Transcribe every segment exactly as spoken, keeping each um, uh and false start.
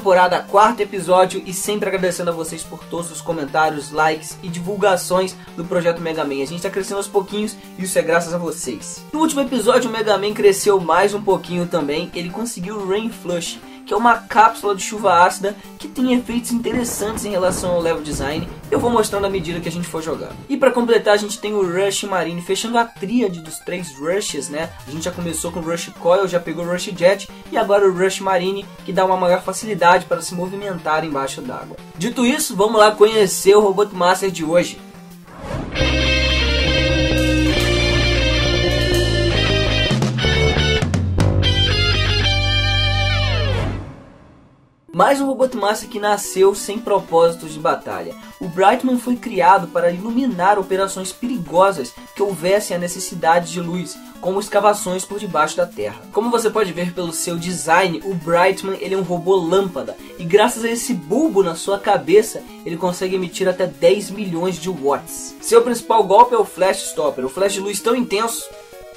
temporada, quarto episódio, e sempre agradecendo a vocês por todos os comentários, likes e divulgações do Projeto Mega Man. A gente tá crescendo aos pouquinhos e isso é graças a vocês. No último episódio o Mega Man cresceu mais um pouquinho também. Ele conseguiu o Rain Flush, que é uma cápsula de chuva ácida que tem efeitos interessantes em relação ao level design. Eu vou mostrando à medida que a gente for jogando. E para completar a gente tem o Rush Marine, fechando a tríade dos três Rushes, né? A gente já começou com o Rush Coil, já pegou o Rush Jet e agora o Rush Marine, que dá uma maior facilidade para se movimentar embaixo d'água. Dito isso, vamos lá conhecer o Robot Master de hoje. Mais um Robot Master que nasceu sem propósitos de batalha. O Brightman foi criado para iluminar operações perigosas que houvessem a necessidade de luz, como escavações por debaixo da terra. Como você pode ver pelo seu design, o Brightman ele é um robô lâmpada, e graças a esse bulbo na sua cabeça, ele consegue emitir até dez milhões de watts. Seu principal golpe é o Flash Stopper, o flash de luz tão intenso,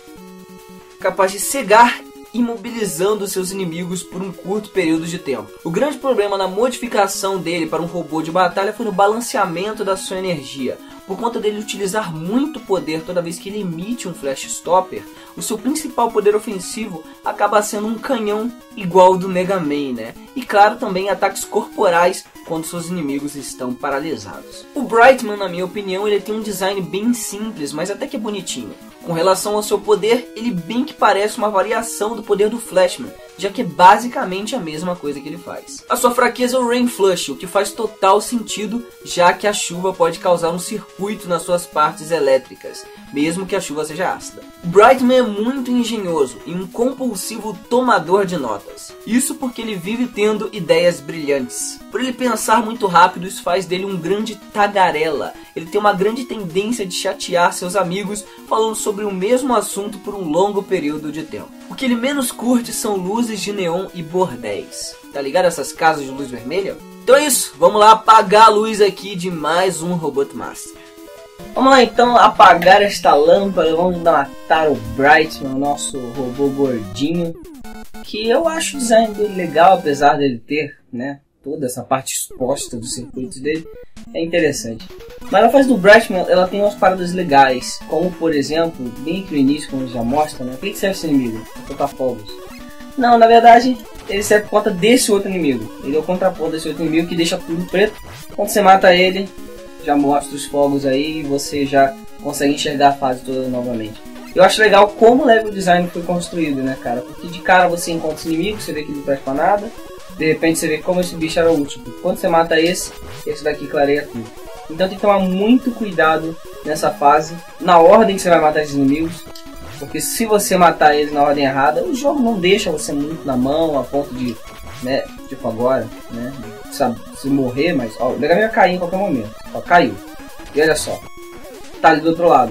capaz de cegar, imobilizando seus inimigos por um curto período de tempo. O grande problema na modificação dele para um robô de batalha foi no balanceamento da sua energia. Por conta dele utilizar muito poder toda vez que ele emite um Flash Stopper, o seu principal poder ofensivo acaba sendo um canhão igual ao do Mega Man, né? E claro, também ataques corporais quando seus inimigos estão paralisados. O Brightman, na minha opinião, ele tem um design bem simples, mas até que é bonitinho. Com relação ao seu poder, ele bem que parece uma variação do poder do Flashman, já que é basicamente a mesma coisa que ele faz. A sua fraqueza é o Rain Flush, o que faz total sentido, já que a chuva pode causar um circuito nas suas partes elétricas, mesmo que a chuva seja ácida. O Brightman é muito engenhoso e um compulsivo tomador de notas. Isso porque ele vive tendo ideias brilhantes. Por ele pensar muito rápido, isso faz dele um grande tagarela. Ele tem uma grande tendência de chatear seus amigos falando sobre o mesmo assunto por um longo período de tempo. O que ele menos curte são luzes de neon e bordéis. Tá ligado essas casas de luz vermelha? Então é isso, vamos lá apagar a luz aqui de mais um Robot Master. Vamos lá então apagar esta lâmpada, vamos matar o Brightman, o nosso robô gordinho. Que eu acho o design dele legal, apesar dele ter, né, toda essa parte exposta dos circuitos dele. É interessante. Mas a fase do Brightman, ela tem umas paradas legais, como por exemplo, bem aqui no início, como já mostra, né? Por que serve esse inimigo? Pra soltar fogos. Não, na verdade, ele serve por conta desse outro inimigo. Ele é o contraponto desse outro inimigo que deixa tudo preto. Quando você mata ele, já mostra os fogos aí e você já consegue enxergar a fase toda novamente. Eu acho legal como o level design foi construído, né, cara? Porque de cara você encontra esse inimigo, você vê que ele não presta pra nada. De repente você vê como esse bicho era útil. Quando você mata esse, esse daqui clareia tudo. Então tem que tomar muito cuidado nessa fase, na ordem que você vai matar esses inimigos. Porque se você matar eles na ordem errada, o jogo não deixa você muito na mão, a ponto de, né, tipo agora, né, sabe, se morrer, mas, ó, o Mega Man ia cair em qualquer momento. Ó, caiu. E olha só, tá ali do outro lado.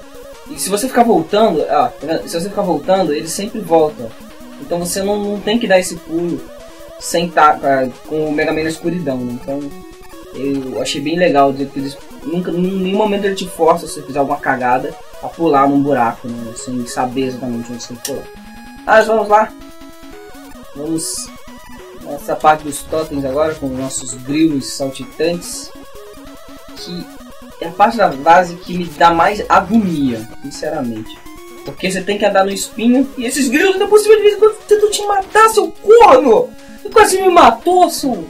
E se você ficar voltando, ó, se você ficar voltando, ele sempre volta. Então você não, não tem que dar esse pulo sem estar com o Mega Man na escuridão, né? Então eu achei bem legal que eles nunca, em nenhum momento ele te força, se você fizer alguma cagada, a pular num buraco, né? Sem saber exatamente onde você tem que pular. Mas vamos lá, vamos nessa parte dos totens agora com os nossos grilos saltitantes, que é a parte da base que me dá mais agonia, sinceramente. Porque você tem que andar no espinho e esses grilos ainda possível de vez em quando tentam te matar, seu corno! Você quase me matou, seu...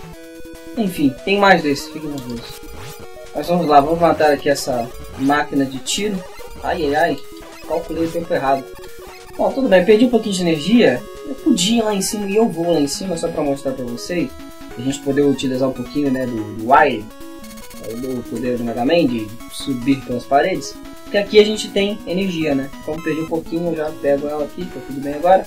Enfim, tem mais desse, fiquem nos dois. Mas vamos lá, vamos matar aqui essa máquina de tiro. Ai, ai, ai, calculei o tempo errado. Bom, tudo bem, perdi um pouquinho de energia. Eu podia ir lá em cima e eu vou lá em cima só pra mostrar pra vocês. A gente poder utilizar um pouquinho, né, do, do Wire, do poder do Mega Man, de subir pelas paredes. Porque aqui a gente tem energia, né? Como perdi um pouquinho, eu já pego ela aqui, tá tudo bem agora.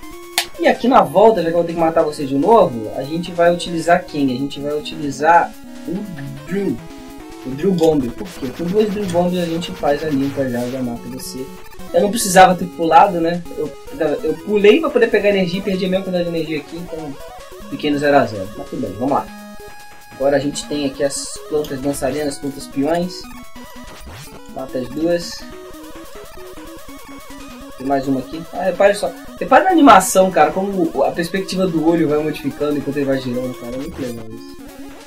E aqui na volta, já que eu vou ter que matar você de novo, a gente vai utilizar quem? A gente vai utilizar o Drill. O Drill Bomb. Por quê? Com dois Drill Bombs a gente faz a limpa já, já mata você. Eu não precisava ter pulado, né? Eu, eu pulei para poder pegar energia e perdi a mesma quantidade de energia aqui, então fiquei no zero a zero. Mas tudo bem, vamos lá. Agora a gente tem aqui as plantas dançarinas, as plantas peões. Mata as duas. Tem mais uma aqui. Ah, repare só. Repare na animação, cara, como a perspectiva do olho vai modificando enquanto ele vai girando, cara. É muito legal isso.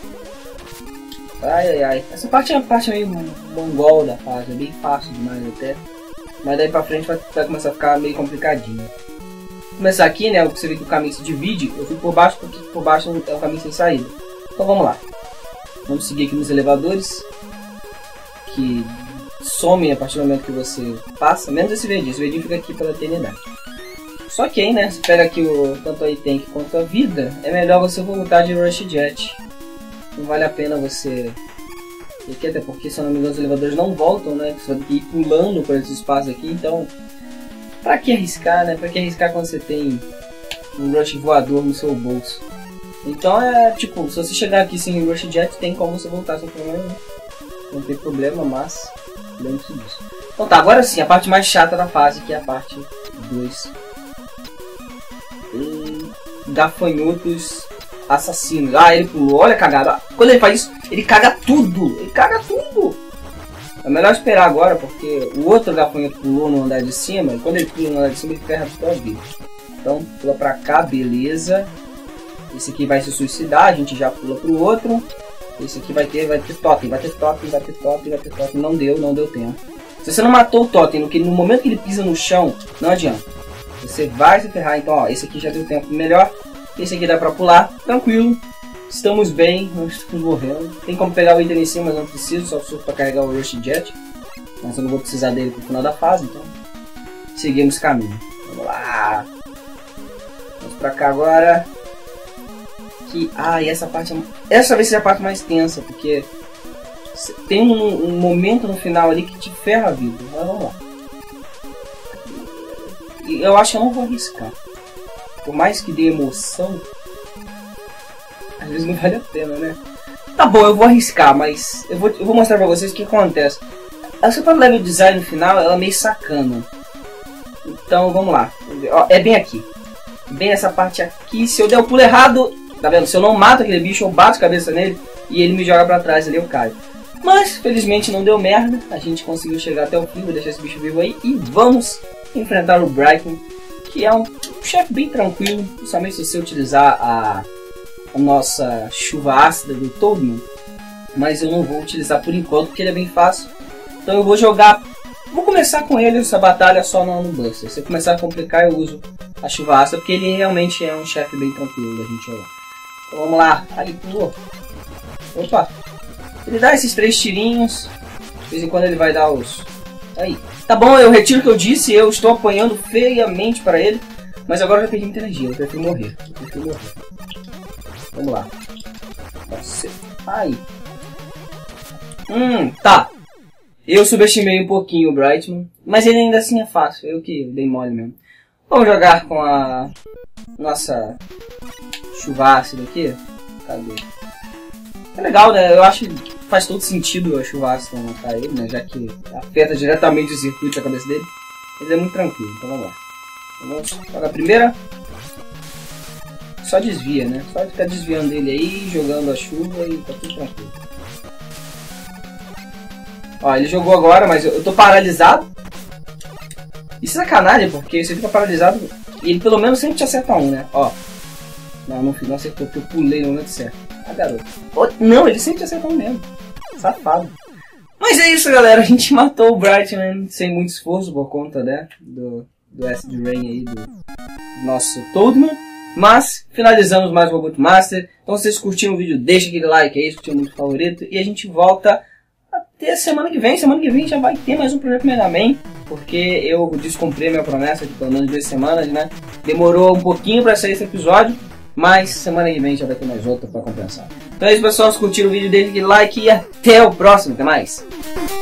Ai, ai, ai. Essa parte é a parte meio mongol da fase. É bem fácil demais até. Mas daí pra frente vai, vai começar a ficar meio complicadinho. Vou começar aqui, né? Você vê que o caminho se divide. Eu fui por baixo porque por baixo é um caminho sem saída. Então vamos lá. Vamos seguir aqui nos elevadores. Que somem a partir do momento que você passa. Menos esse verdinho. Esse verdinho fica aqui pela eternidade. Só que aí, né? Você pega aqui o tanto a item quanto a vida. É melhor você voltar de Rush Jet. Não vale a pena você... Aqui, até porque, se eu não me engano, os elevadores não voltam, né? Você vai ter que ir pulando por esse espaço aqui. Então, pra que arriscar, né? Pra que arriscar quando você tem um Rush voador no seu bolso? Então é tipo, se você chegar aqui sem Rush Jet, tem como você voltar sem problema. Não tem problema, mas lembre-se disso. Então tá, agora sim, a parte mais chata da fase, que é a parte dois. Hum, gafanhotos assassinos. Ah, ele pulou, olha a cagada. Quando ele faz isso, ele caga tudo. Ele caga tudo. É melhor esperar agora, porque o outro gafanhoto pulou no andar de cima. E quando ele pula no andar de cima, ele ferra toda a vida. Então, pula pra cá, beleza. Esse aqui vai se suicidar, a gente já pula pro outro. Esse aqui vai ter, vai ter totem, vai ter totem, vai ter totem, vai ter totem. Não deu, não deu tempo. Se você não matou o totem, no, que, no momento que ele pisa no chão, não adianta. Você vai se ferrar. Então, ó, esse aqui já deu tempo melhor. Esse aqui dá pra pular, tranquilo. Estamos bem, não estamos morrendo. Tem como pegar o item em cima, mas não preciso. Só preciso pra carregar o Rush Jet. Mas eu não vou precisar dele pro final da fase, então seguimos caminho. Vamos lá. Vamos pra cá agora. Que, ah, e essa parte, essa vai ser a parte mais tensa, porque tem um, um momento no final ali que te ferra a vida. Mas vamos lá. E eu acho que eu não vou arriscar. Por mais que dê emoção, às vezes não vale a pena, né? Tá bom, eu vou arriscar, mas eu vou, eu vou mostrar pra vocês o que acontece. Essa parte do level design no final, ela é meio sacana. Então, vamos lá. Ó, é bem aqui. Bem essa parte aqui. Se eu der o pulo errado, tá vendo? Se eu não mato aquele bicho, eu bato a cabeça nele e ele me joga pra trás, ali eu caio. Mas, felizmente, não deu merda. A gente conseguiu chegar até o fim, vou deixar esse bicho vivo aí. E vamos enfrentar o Brightman, que é um chefe bem tranquilo, principalmente se você utilizar a, a nossa chuva ácida do Toadman. Mas eu não vou utilizar por enquanto, porque ele é bem fácil. Então eu vou jogar, vou começar com ele essa batalha só no, no Buster. Se eu começar a complicar, eu uso a chuva ácida, porque ele realmente é um chefe bem tranquilo da gente jogar. Então vamos lá, ali pulou. Opa, ele dá esses três tirinhos, de vez em quando ele vai dar os... Aí. Tá bom, eu retiro o que eu disse, eu estou apanhando feiamente para ele, mas agora eu já perdi muita energia, eu prefiro morrer, eu prefiro morrer. Vamos lá. Nossa. Aí. Hum, tá. Eu subestimei um pouquinho o Brightman, mas ele ainda assim é fácil, eu que dei mole mesmo. Vamos jogar com a nossa chuva ácida aqui. Cadê? É legal, né? Eu acho que faz todo sentido a chuva ácida matar ele, né? Já que afeta diretamente o circuito da cabeça dele. Ele é muito tranquilo, então vamos lá. Vamos jogar a primeira. Só desvia, né? Só ficar desviando dele aí, jogando a chuva e tá tudo tranquilo. Ó, ele jogou agora, mas eu, eu tô paralisado. Isso é sacanagem, porque você fica paralisado e ele pelo menos sempre te acerta um, né? Ó. Não, não, não acertou, porque eu pulei no momento certo. Ah, garoto. Oh, não, ele sempre te acerta um mesmo. Safado. Mas é isso, galera. A gente matou o Brightman sem muito esforço por conta, né? Do, do Acid Rain aí, do nosso Toadman. Mas finalizamos mais o Robot Master. Então se vocês curtiram o vídeo, deixa aquele like aí, se curtiram muito favorito. E a gente volta até semana que vem. Semana que vem já vai ter mais um projeto Mega Man. Porque eu descumpri minha promessa de pelo menos duas semanas, né? Demorou um pouquinho para sair esse episódio. Mas semana que vem já vai ter mais outro para compensar. Então é isso, pessoal. Se curtiram o vídeo, deixa aquele like e até o próximo. Até mais.